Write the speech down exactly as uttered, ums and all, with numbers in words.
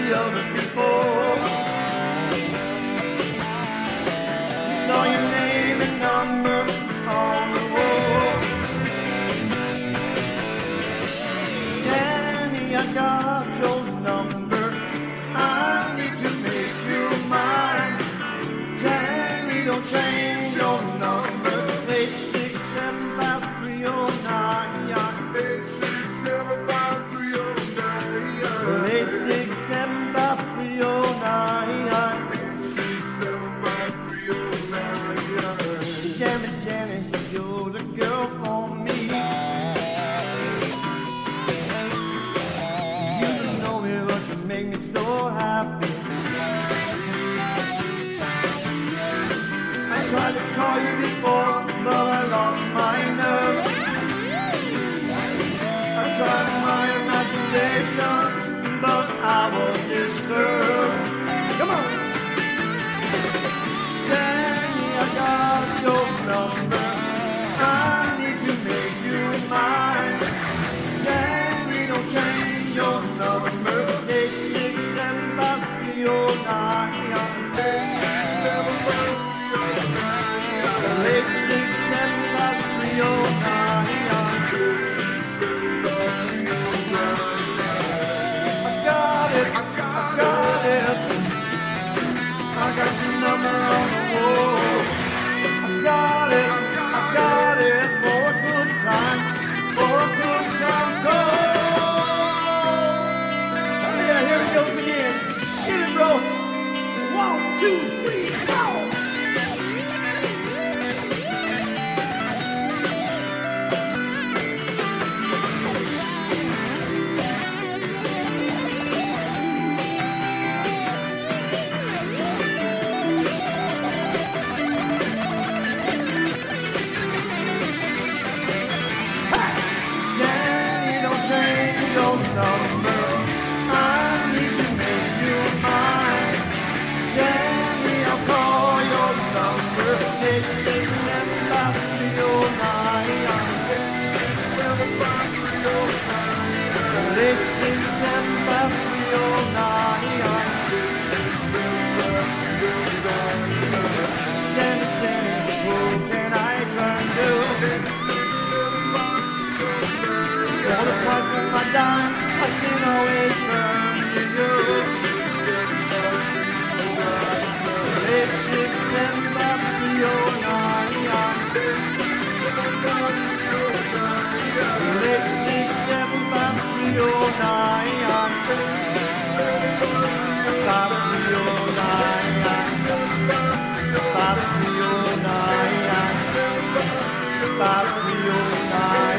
the others before. We saw your name and number on the wall. Danny, I got your number. I need to make you mine. Danny, don't change your number. Eight six seven five three oh nine. Eight six seven five three oh nine. Eight six seven five three oh nine. Eight six seven five three oh nine. Jammy, Jammy, you're the girl for me. You don't know me, but you make me so happy. I tried to call you before, but I lost my nerve. I tried my imagination, but I was disturbed. Come on! Danny, I got your number. I need to make you mine. Danny, don't change your number. Eight six seven five three oh nine. Eight six seven five three oh nine. Eight six seven five three oh nine. Eight six seven five three oh nine. I got it, I got it. I got your number on the wall. I got it, I got it for a good time, for a good time call. Oh yeah, here it goes again. Get it, bro. One, two, three, four. Danny, don't change your number. I need to make you mine. Danny, I'll call your number. Eight six seven five three oh nine. Eight six seven five three oh nine. Eight six seven five three oh nine. Eight six seven five three oh nine. Danny, Danny, who can I turn to? Eight six seven five three oh nine. For the price of my dime, I can always turn to you. Eight six seven five three oh nine. Eight six seven five three oh nine. Eight six seven five three oh nine. Eight six seven five three oh nine. Five three oh nine. Five three oh nine.